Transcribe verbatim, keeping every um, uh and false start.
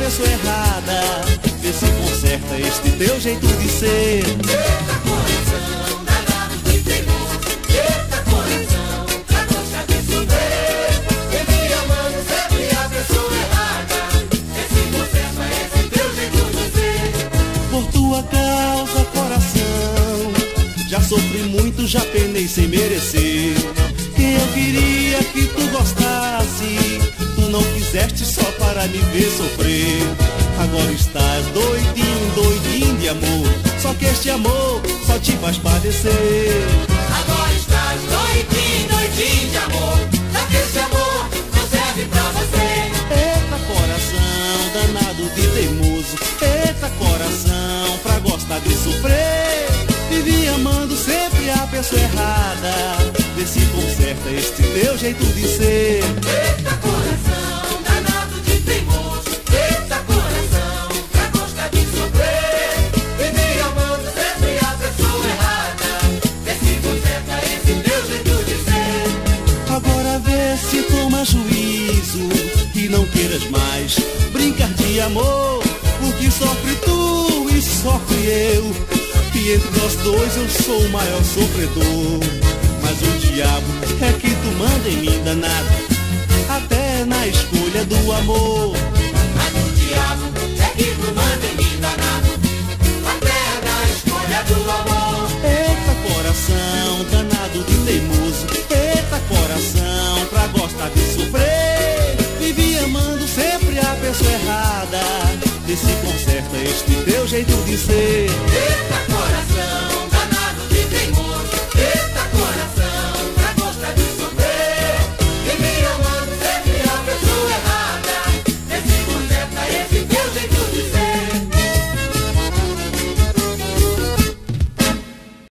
pessoa errada. Vê se conserta este teu jeito de ser. Eita coração danado de teimoso, eita coração pra gostar de sofrer. Quem me amando sempre a pessoa errada. Vê se conserta esse teu jeito de ser. Por tua causa, coração, já sofri muito, já penei sem merecer. Quem eu queria que tu gostasse, tu não quiseste só para me ver sofrer. Agora estás doidinho, doidinho de amor, só que este amor só te faz padecer. Agora estás doidinho, doidinho de amor, só que esse amor não serve pra você. Eita coração danado de teimoso, eita coração pra gostar de sofrer. Vivi amando sempre a pessoa errada. Vê se conserta este teu jeito de ser. Eita coração danado de teimoso, eita coração pra gostar de sofrer. Vivi amando sempre a pessoa errada. Vê se conserta esse teu jeito de ser. Agora vê se toma juízo e não queiras mais brincar de amor, porque sofre tu e sofre eu. E entre nós dois eu sou o maior sofredor. Mas o diabo é que tu manda em mim danado, até na escolha do amor. Mas o diabo é que tu manda em mim danado, até na escolha do amor. Eita coração danado de teimoso, eita coração pra gostar de sofrer. Vivi amando sempre a pessoa errada. Vê se conserta este teu jeito de ser. Eita